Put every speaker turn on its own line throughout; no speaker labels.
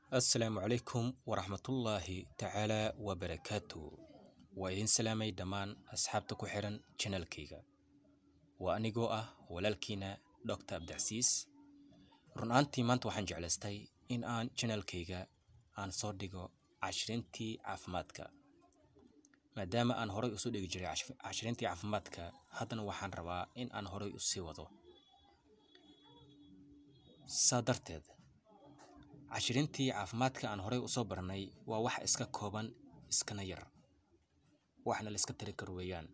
السلام عليكم ورحمة الله تعالى وبركاته. وإذن سلامي دمان أصحابتكو حيران channel كيغا وأنيقو ولالكينا دكتور عبد العزيز. رنانتي مانت وحان جعلستي إن آن channel كيغا آن صدقو 20 عافماتكا مادام آن هوري أسو ديغ جري 20 عافماتكا هادن وحان روا إن آن هوري أسي وضو صادرتد 20 caafimaadka aan horay u soo barnay waa wax iska kooban iskana yar waxna la iska tiri karo weeyaan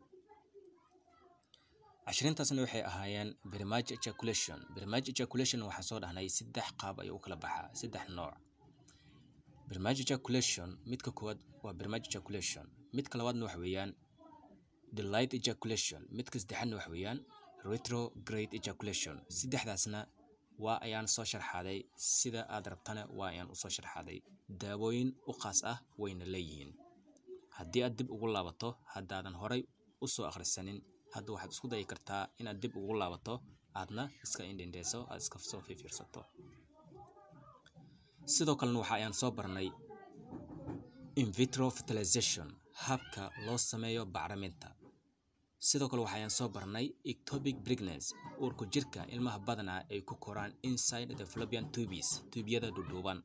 20taasna waxay ahaayeen primary ejaculation waxa soo dhahnay saddex qaab ay u kala baxaa saddex nooc primary ejaculation midka koowaad waa primary ejaculation midka labaadna wax weeyaan delayed ejaculation midka saddexaadna wax weeyaan retrograde ejaculation saddexdaasna waa ayaan soo sharxaday sida aad rabtana waa ayaan u soo sharxaday daawooyin u qaas ah wayna leeyihiin haddii aad dib ugu laabato haddaadan horay u soo akhrisanin hadda waxaad isku dayi kartaa inaad dib ugu laabato aadna iska indhindheyso aad iska soo fiirsato sidoo kalena waxa ayaan soo barnay in vitro fertilization habka loo sameeyo bacriminta sidoo kale waxa ayaan soo barnay ectopic pregnancy uurku jirka ilmaha badana ay ku koraan inside the fallopian tubes tubiyada dhuuban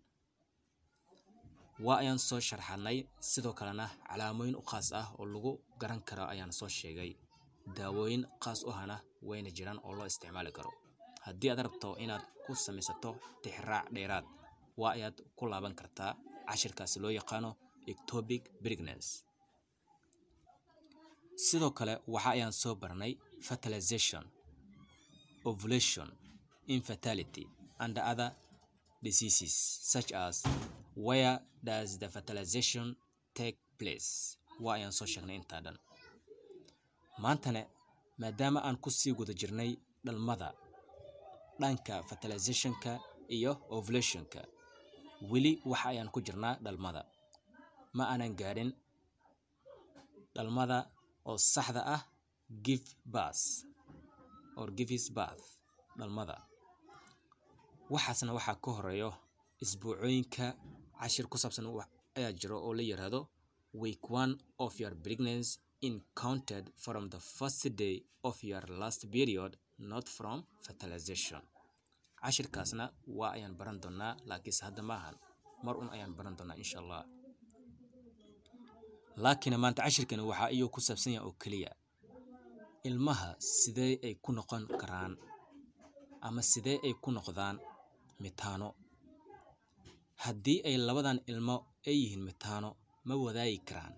waa ayaan soo sharxanay sidoo kalena calaamooyin u qaas ah oo lagu garan karo ayaan soo sheegay daawooyin qaas u hana wayna jiraan oo loo isticmaali karo haddii aad rabto inaad ku samaysato tixraac dheeraad waa ayaad ku laaban kartaa cashirkaas loo yaqaano ectopic pregnancy sidoo kale waxa ayaan soo barnay fertilization ovulation infertility and other diseases such as where does the fertilization take place waa ayaan soo sheegnay intaa dhan maantana maadaama aan ku sii guda jirnay dhalmada dhanka fertilizationka iyo ovulationka weli waxa ayaan ku jirnaa dhalmada ma aanan gaarin dhalmada oo saxda ah give birth or gives birth dhalmada waxaasna waxa ka horeeyo isbuucooyinka cashir ku saabsan ayaa jiro oo la yiraahdo week 1 of your pregnancy in counted from the first day of your last period not from fertilization cashirkaasna waa ayaan baran doonaa laakiin hadda maahan mar ayaan baran doonaa insha Allah laakiin maanta cashirkan waxa ayuu ku saabsan yahay oo kaliya ilmaha sidee ay ku noqon karaan ama sidee ay ku noqdaan mitaano haddii ay labadan ilmo ay yihiin mitaano ma wadaagi karaan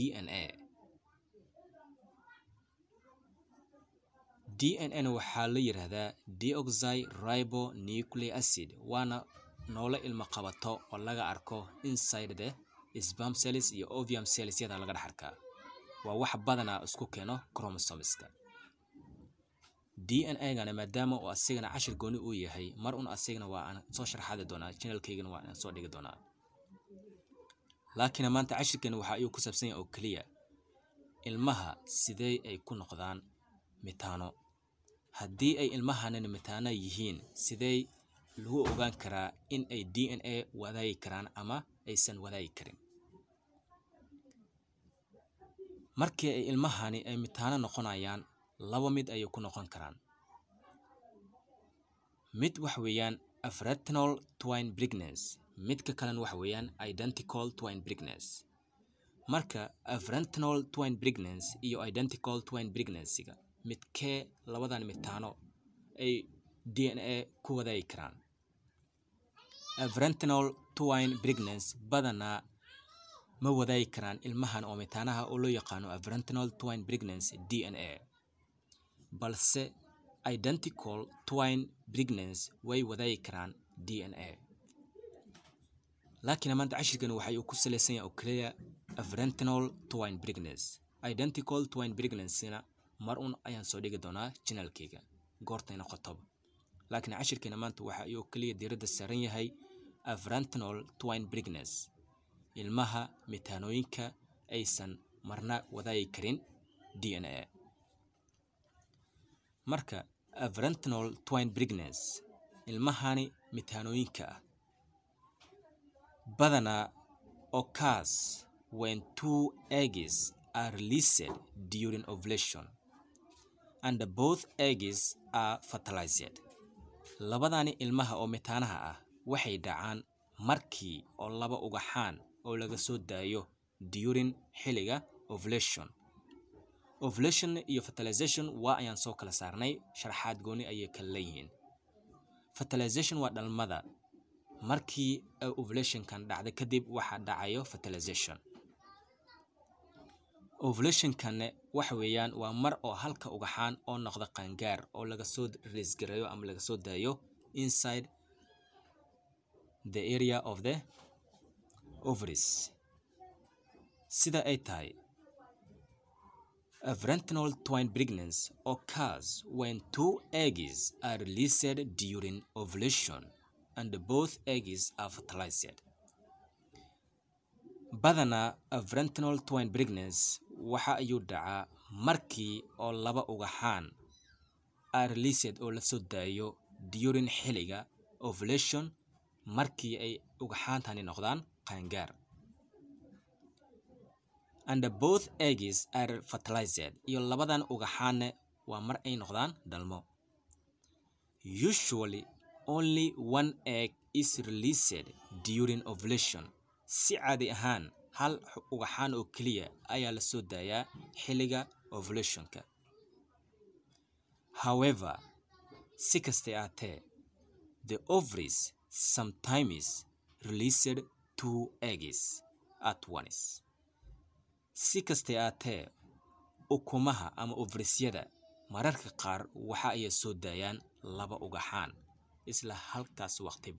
DNA waxaa la yiraahdaa deoxyribonucleic acid waana noole ilmo qabato oo laga arko inside the sperm cells iyo ovum cells yada laga dhaxarkaa waa wax badana isku keeno chromosomeska DNA-gana maadaama uu asigana cashir gooni uu yahay mar asigana waa aan soo sharxaadi doonaa channel-keygana waa aan soo dhigi doonaa laakiin maanta cashirkan waxa uu ku saabsan yahay oo kaliya ilmaha sidee ay ku noqdaan mitaano haddii ay ilmahanana mitaano yihiin sidee lagu ogaan karaa in ay DNA wadaagi karaan ama aysan wadaagi karin markii ay ilmahani ay mitaano noqonayaan laba mid ay ku noqon karaan mid wax weeyaan fraternal twin pregnancy midka kalena wax weeyaan identical twin pregnancy marka fraternal twin pregnancy iyo identical twin pregnancy-ga midkee labadan mitaano ay DNA ku wadaagi karaan fraternal twin pregnancy badana ma wadaagi karaan ilmahan oo mitaanaha oo loo yaqaano fraternal twin pregnancy DNA balse identical twin pregnancy way wadaagi karaan DNA laakiin maanta cashirkan waxa uu ku saleysan yahay oo kaliya fraternal twin pregnancy identical twin pregnancy-na mar ayaan soo dhigi doonaa channel-keyga goortay noqoto laakiin cashirkan maanta waxa uu kaliya diiradda saaran yahay fraternal twin pregnancy ilmaha mitaanooyinka aysan marna wadaagi karin DNA marka fraternal twin pregnancy ilmahani mitaanooyinka badana occurs when 2 eggs are released during ovulation and both eggs are fertilized. Labadani ilmaha oo mitaanaha ah waxay dhacaan markii oo laba ugaxaan oo laga soo daayo during xilliga ovulation. Ovulation iyo fertilization waa ayaan soo kala saarnay, sharaxaad gooni ayay kala leeyihiin. Fertilization waa dhalmada. Markii ovulation kan dhacda kadib waxa dhacayo fertilization. Ovulation kan waxa weeyaan waa mar oo halka ugaxaan oo noqda qaangaar oo laga soo release gareeyo ama laga soo daayo inside the area of the ovaries. Sida ay tahay, a vaginal twin pregnancy occurs when 2 eggs are released during ovulation and both eggs are fertilized. Badana a vaginal twin pregnancy waxa ayuu dhacaa markii oo laba ugaxaan are released oo la soo daayo during xilliga ovulation markii ay ugaxaantani noqdaan qaangaar. And both eggs are fertilized. Iyo labadan ugaxaanne waa mar ay noqdaan dhalmo. Usually only 1 egg is released during ovulation. Si caadi ahaan hal ugaxaan oo kaliya ayaa la soo daayaa xilliga ovulationka. However, si kastay ahaatee, the ovaries sometimes released 2 eggs at once. Si kastay ahaatee, ukumaha ama ovarisyada mararka qaar waxa ay soo daayaan laba ugaxaan isla halkaas waqtiba.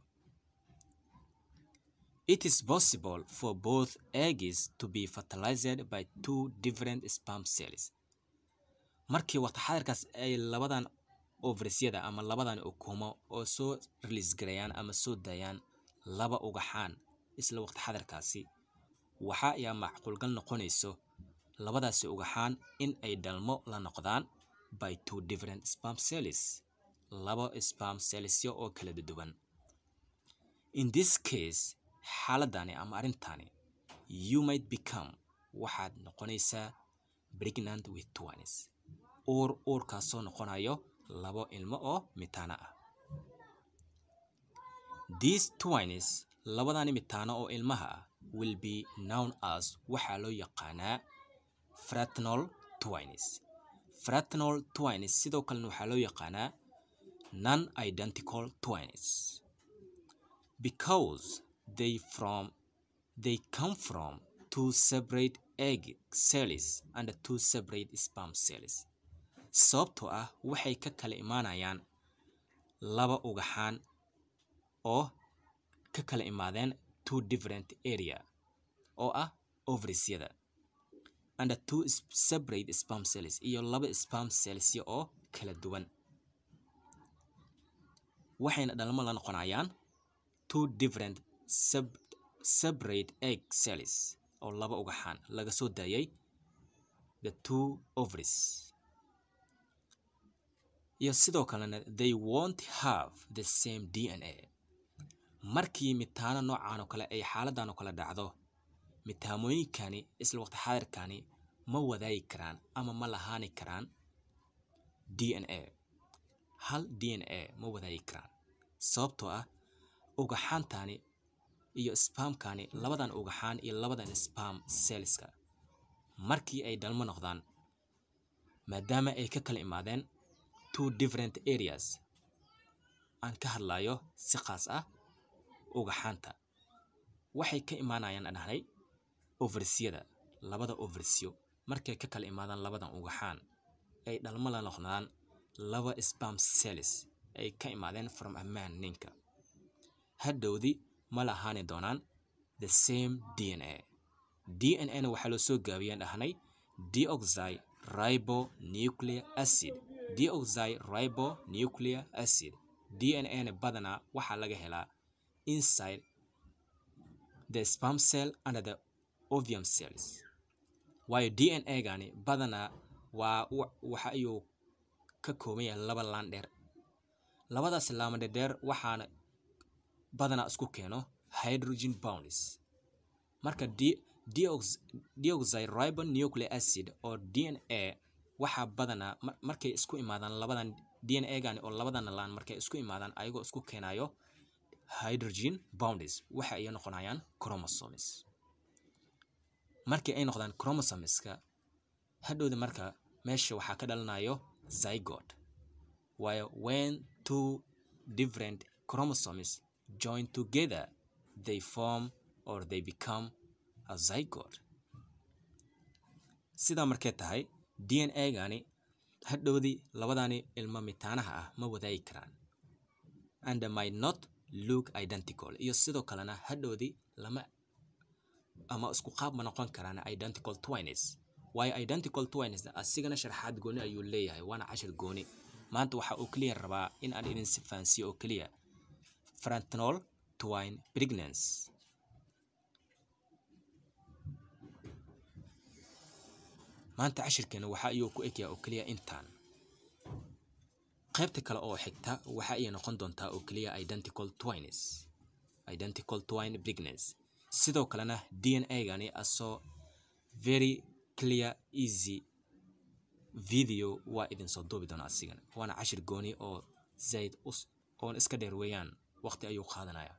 It is possible for both eggs to be fertilized by 2 different sperm cells. Markii waqti xadirkaas ay labadan ovarisyada ama labadan ukumo oo soo release gareeyaan ama soo daayaan laba ugaxaan isla waqti xadirkaasi, waxa ay macquul gal noqonayso labadaasi ugaxaan in ay dhalmo la noqdaan by 2 different sperm cells. Laba sperm cells oo kala duwan. In this case, xaaladani ama arintani, you might become waxaad noqonaysaa pregnant with twins. Uurkaasoo noqonayo labo ilmo oo mitaana ah. These twins, labadani mitaana oo ilmaha ah, will be known as waxa loo yaqaanaa fraternal twins. Fraternal twins sidoo kale waxa loo yaqaanaa non-identical twins because they come from 2 separate egg cells and 2 separate sperm cells. Sababtoo ah waxay ka kala imaanayaan laba ugaxaan oo ka kala imaadeen 2 different area oo ah ovarisyada and 2 separate sperm cells iyo laba sperm cells oo kala duwan. Waxayna dhalmo la noqonayaan 2 different separate egg cells oo laba ugaxaan laga soo daayay the 2 ovaries. Iyo sidoo kalena they won't have the same DNA. Markii mitaana noocaan oo kale ay xaaladan oo kale dhacdo, mitaamooyinkani isla waqti xadirkani ma wadaagi karaan ama ma lahaani karaan DNA. Hal DNA ma wadaagi karaan. Sababtoo ah ugaxaantani iyo spermkani labadan ugaxaan iyo labadan sperm cellska markii ay dhalmo noqdaan maadaama ay ka kala imaadeen 2 different areas aan ka hadlayo si khaas ah ugaxaanta waxay ka imaanayaan dhahnay ovarisyada. Labada ovarisyo markay ka kala imaadaan labadan ugaxaan ay dhalmo la noqdaan laba sperm cells ay ka imaadeen from a man ninka. Hadhowdi ma lahaani doonaan the same DNA. DNA waxa loo soo gaabiyeen dhahnay deoxyribonucleic acid. Deoxyribonucleic acid. DNA badana waxa laga helaa inside the sperm cell and the ovum cells. Waayo DNA gani badana waxa ayuu ka kooban yahay laba laan dheer. Labadaas laan dheer waxaana badana isku keeno hydrogen bonds. Marka deoxyribonucleic acid oo DNA waxa badana markay isku imaadaan labadan DNA gaan oo labadan laan markay isku imaadaan ayagoo isku keenayo hydrogen bonds waxa ay noqonayaan chromosomes. Markii ay noqdaan chromosomeska hadhowda marka meesha waxa ka dhalanayo zygote. While when two different chromosomes join together, they form or they become a zygote. Sida markay tahay DNA gaani hadhowdi labadani ilma mitaanaha ah ma wadaagi karaan and they might not look identical. Iyo sidoo kalena hadhowdi lama ama isku qaab ma noqon karaan identical twins. Why identical twins? Asigana sharaxaad gooni ayuu leeyahay waana 10 gooni. maanta waxa uu clear rabaa in aan idin sifaansiyo oo kaliya frontal twin pregnancy. maanta cashirkeena waxa ayuu ku eegaya oo kaliya intaan. qaybta kale oo xigta waxa ay noqon doontaa oo kaliya identical twins, identical twin pregnancy. sidoo kalena DNA gani aso very clear easy video waa idin soo duubi doona asigana waana cashir gooni oo zaid oon iska dheer weeyaan waqti ayuu qaadanaya.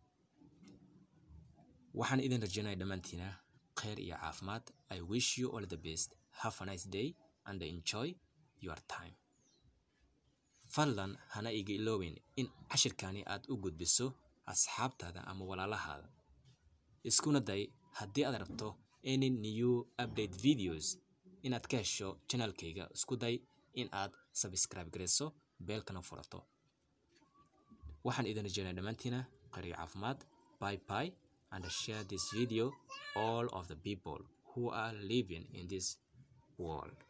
waxaan idin rajaynayaa dhamaantiina khayr iyo caafimaad. I wish you all the best. Have a nice day and enjoy your time. fadlan hana iga iloobin in cashirkaani aad u gudbiso asxaabtaada ama walaalahaada. iskuna day haddii aad rabto any new update videos inaad ka hesho channelkayga isku day in aad subscribe gareyso beelkana furato. waxaan idin rajaynayaa dhamaantiina khayr iyo caafimaad. Bye bye and share this video all of the people who are living in this world.